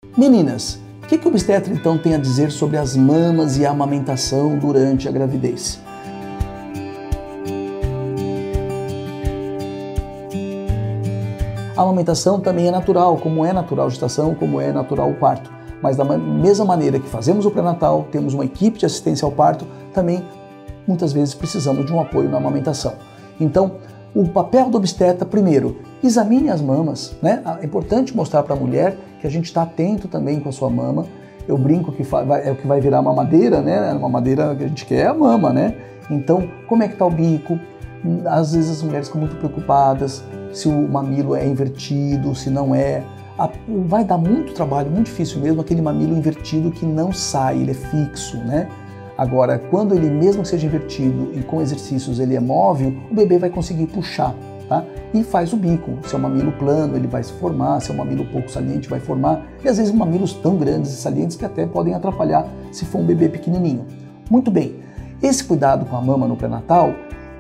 Meninas, o que o obstetra então tem a dizer sobre as mamas e a amamentação durante a gravidez? A amamentação também é natural, como é natural a gestação, como é natural o parto. Mas da mesma maneira que fazemos o pré-natal, temos uma equipe de assistência ao parto, também muitas vezes precisamos de um apoio na amamentação. Então, o papel do obstetra, primeiro, examine as mamas, né? É importante mostrar para a mulher que a gente está atento também com a sua mama. Eu brinco que é o que vai virar mamadeira, né? A mamadeira que a gente quer é a mama, né? Então, como é que está o bico? Às vezes as mulheres ficam muito preocupadas se o mamilo é invertido, se não é. Vai dar muito trabalho, muito difícil mesmo, aquele mamilo invertido que não sai, ele é fixo, né? Agora, quando ele mesmo que seja invertido e com exercícios ele é móvel, o bebê vai conseguir puxar, tá? E faz o bico. Se é um mamilo plano, ele vai se formar, se é um mamilo pouco saliente, vai formar. E às vezes mamilos tão grandes e salientes que até podem atrapalhar se for um bebê pequenininho. Muito bem, esse cuidado com a mama no pré-natal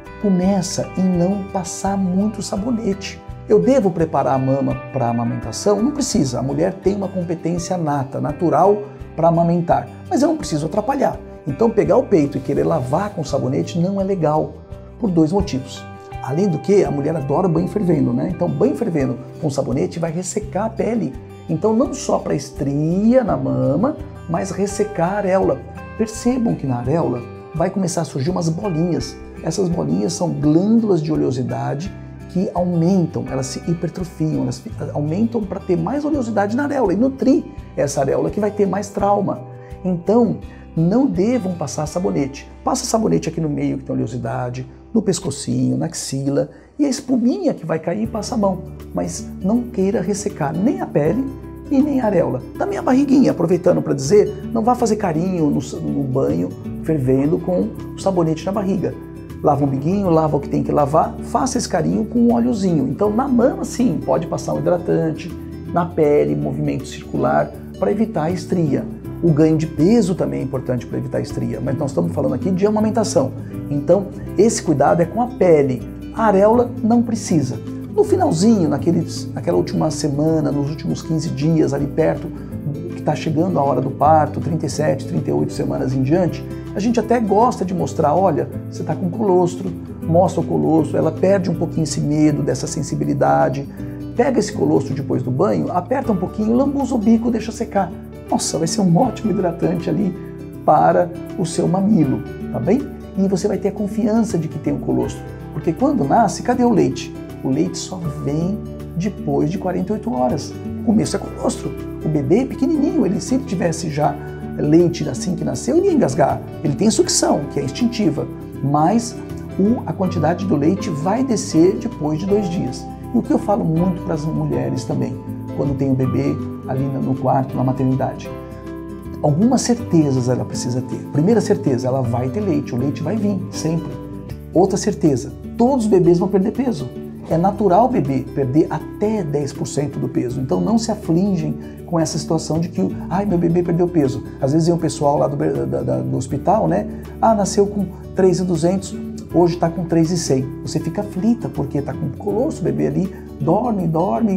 começa em não passar muito sabonete. Eu devo preparar a mama para a amamentação? Não precisa, a mulher tem uma competência nata, natural para amamentar, mas eu não preciso atrapalhar. Então pegar o peito e querer lavar com sabonete não é legal, por dois motivos. Além do que, a mulher adora banho fervendo, né? Então banho fervendo com sabonete vai ressecar a pele. Então não só para estria na mama, mas ressecar a areola. Percebam que na areola vai começar a surgir umas bolinhas. Essas bolinhas são glândulas de oleosidade que aumentam, elas se hipertrofiam, elas aumentam para ter mais oleosidade na areola e nutrir essa areola que vai ter mais trauma. Então, não devam passar sabonete. Passa sabonete aqui no meio que tem oleosidade, no pescocinho, na axila, e a espuminha que vai cair passa a mão. Mas não queira ressecar nem a pele e nem a areola. Também a barriguinha, aproveitando para dizer, não vá fazer carinho no banho fervendo com o sabonete na barriga. Lava o biguinho, lava o que tem que lavar, faça esse carinho com um óleozinho. Então na mama sim, pode passar um hidratante, na pele, movimento circular, para evitar a estria. O ganho de peso também é importante para evitar a estria, mas nós estamos falando aqui de amamentação. Então esse cuidado é com a pele, a areola não precisa. No finalzinho, naquela última semana, nos últimos 15 dias, ali perto, que está chegando a hora do parto, 37, 38 semanas em diante, a gente até gosta de mostrar, olha, você está com colostro, mostra o colostro, ela perde um pouquinho esse medo, dessa sensibilidade, pega esse colostro depois do banho, aperta um pouquinho, lambuza o bico, deixa secar. Nossa, vai ser um ótimo hidratante ali para o seu mamilo, tá bem? E você vai ter a confiança de que tem um colostro, porque quando nasce, cadê o leite? O leite só vem depois de 48 horas. O começo é colostro. O bebê é pequenininho, se ele tivesse já leite assim que nasceu, ele ia engasgar. Ele tem sucção, que é instintiva, mas a quantidade do leite vai descer depois de 2 dias. E o que eu falo muito para as mulheres também, quando tem o bebê ali no quarto, na maternidade. Algumas certezas ela precisa ter. Primeira certeza, ela vai ter leite, o leite vai vir, sempre. Outra certeza, todos os bebês vão perder peso. É natural o bebê perder até 10% do peso, então não se afligem com essa situação de que, meu bebê perdeu peso. Às vezes vem o pessoal lá do hospital, né? Nasceu com 3.200, hoje está com 3.100. Você fica aflita porque está com colostro, o bebê ali dorme,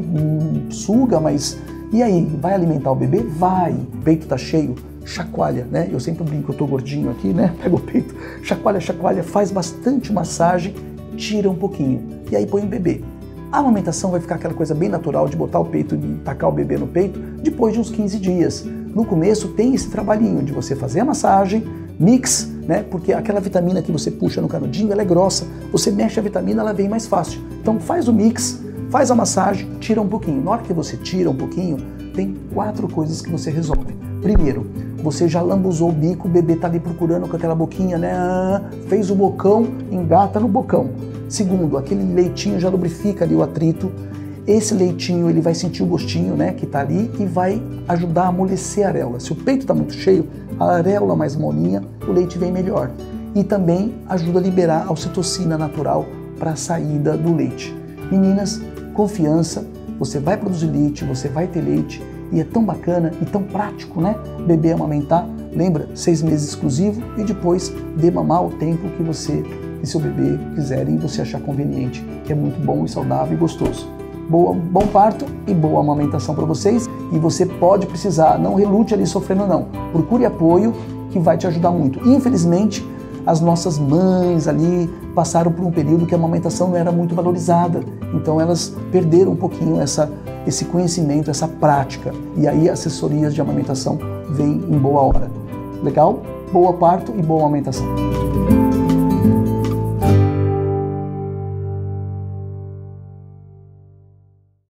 suga, mas e aí, vai alimentar o bebê? Vai! O peito está cheio, chacoalha, né? Eu sempre brinco, eu tô gordinho aqui, né? Pega o peito, chacoalha, faz bastante massagem, tira um pouquinho e aí põe o bebê. A amamentação vai ficar aquela coisa bem natural de botar o peito e tacar o bebê no peito depois de uns 15 dias. No começo tem esse trabalhinho de você fazer a massagem, mix, né? Porque aquela vitamina que você puxa no canudinho, ela é grossa. Você mexe a vitamina, ela vem mais fácil. Então faz o mix, faz a massagem, tira um pouquinho. Na hora que você tira um pouquinho, tem 4 coisas que você resolve. Primeiro, você já lambuzou o bico, o bebê tá ali procurando com aquela boquinha, né? Fez o bocão, engata no bocão. Segundo, aquele leitinho já lubrifica ali o atrito. Esse leitinho, ele vai sentir o gostinho, né, que tá ali e vai ajudar a amolecer a areola. Se o peito tá muito cheio, a areola mais molinha, o leite vem melhor. E também ajuda a liberar a ocitocina natural para a saída do leite. Meninas, confiança, você vai produzir leite, você vai ter leite e é tão bacana e tão prático, né? Bebê amamentar, lembra, 6 meses exclusivo e depois dê mamar o tempo que você e seu bebê quiserem e você achar conveniente, que é muito bom e saudável e gostoso. bom parto e boa amamentação para vocês. E você pode precisar, não relute ali sofrendo não. Procure apoio que vai te ajudar muito. Infelizmente, as nossas mães ali passaram por um período que a amamentação não era muito valorizada. Então elas perderam um pouquinho esse conhecimento, essa prática. E aí assessorias de amamentação vêm em boa hora. Legal? Boa parto e boa amamentação.